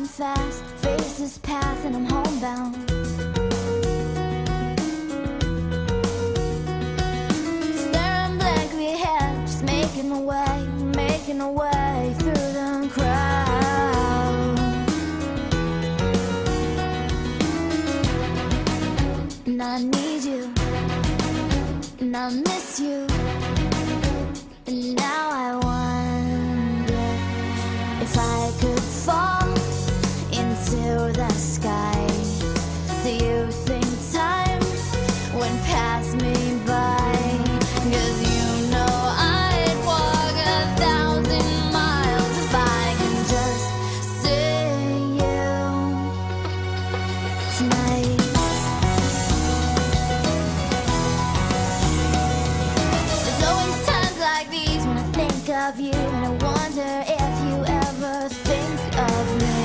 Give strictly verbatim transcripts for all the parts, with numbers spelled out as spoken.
walking fast, faces pass and I'm homebound. Staring blankly ahead, just making my way, making my way through the crowd. And I need you, and I miss you, and now I wonder if I could fall into the sky. Do you think time would pass me by? 'Cause you know I'd walk a thousand miles if I can just see you tonight. There's always times like these when I think of you, and I wonder if you ever think of me.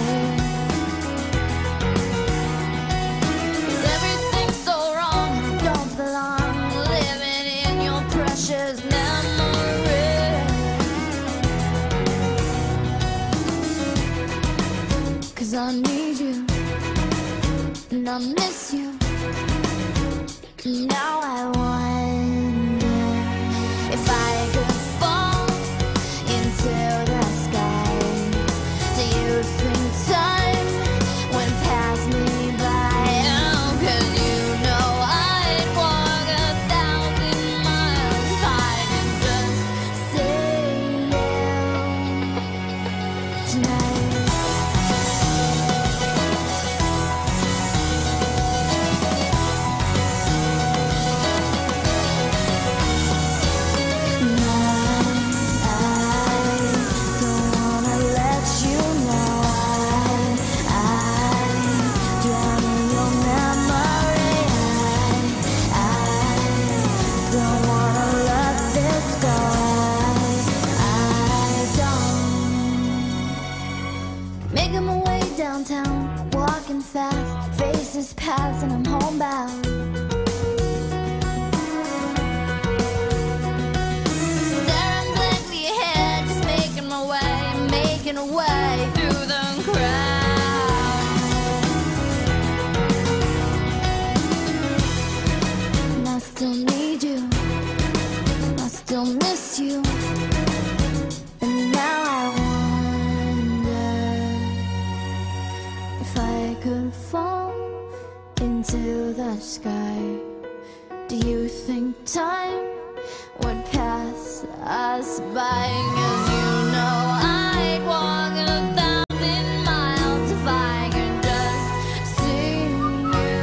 'Cause everything's so wrong and I don't belong, living in your precious memory. 'Cause I need you, and I miss you, and now I wonder if I could fall into the sky. Do you think time would pass me by? Oh, 'cause you know I'd walk a thousand miles if I can just see you tonight. Making my way downtown, walking fast, faces pass and I'm homebound. Staring blankly ahead, just making my way, making a way through the crowd. And I still need you, I still miss you, and now I wonder if I could fall into the sky. Do you think time would pass us by? 'Cause you know I'd walk a thousand miles if I could just see you.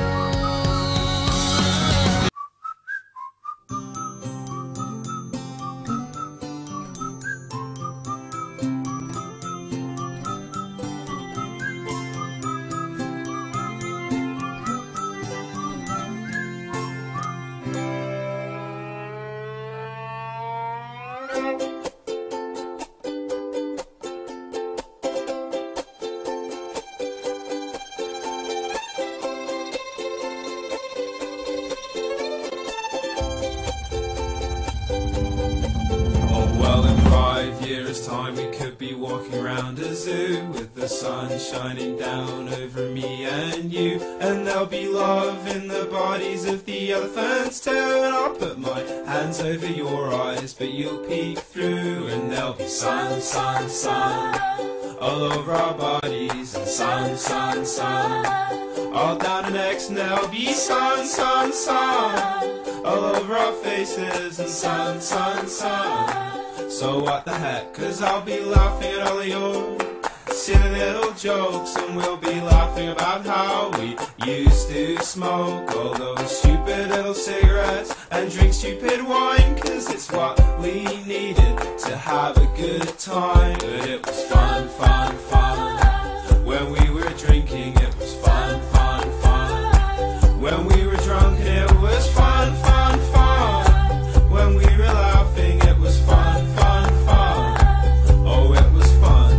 Well, in five years' time we could be walking around a zoo with the sun shining down over me and you, and there'll be love in the bodies of the elephants too. And I'll put my hands over your eyes, but you'll peek through, and there'll be sun, sun, sun all over our bodies, and sun, sun, sun all down our necks, and there'll be sun, sun, sun all over our faces, and sun, sun, sun. So what the heck, 'cause I'll be laughing at all of your silly little jokes, and we'll be laughing about how we used to smoke all those stupid little cigarettes and drink stupid wine, 'cause it's what we needed to have a good time. But it was fun, fun, fun when we were drinking. It was fun, fun, fun when we were drunk, and it was fun, fun, fun when we were laughing. It was fun, fun, fun. Oh, it was fun.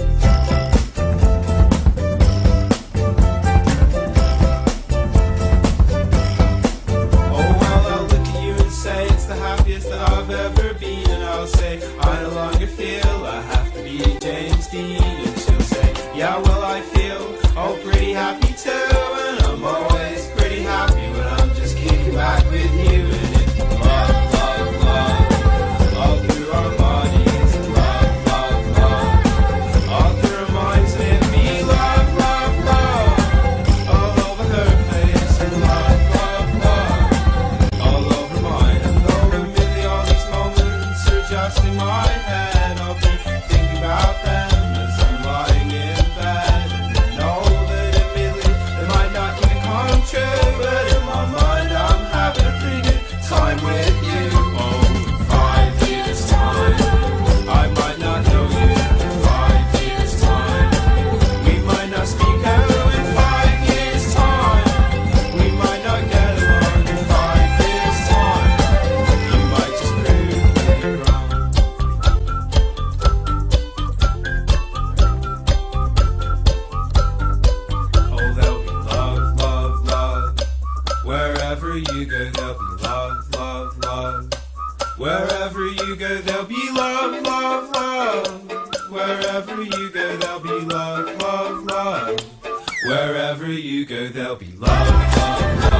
Oh, well, I'll look at you and say it's the happiest that I've ever been, and I'll say I no longer feel I have to be James Dean, and she'll say, yeah, well, I feel you go, there'll be love, love, love. Wherever you go, there'll be love, love, love. Wherever you go, there'll be love, love, love. Wherever you go, there'll be love, love, love.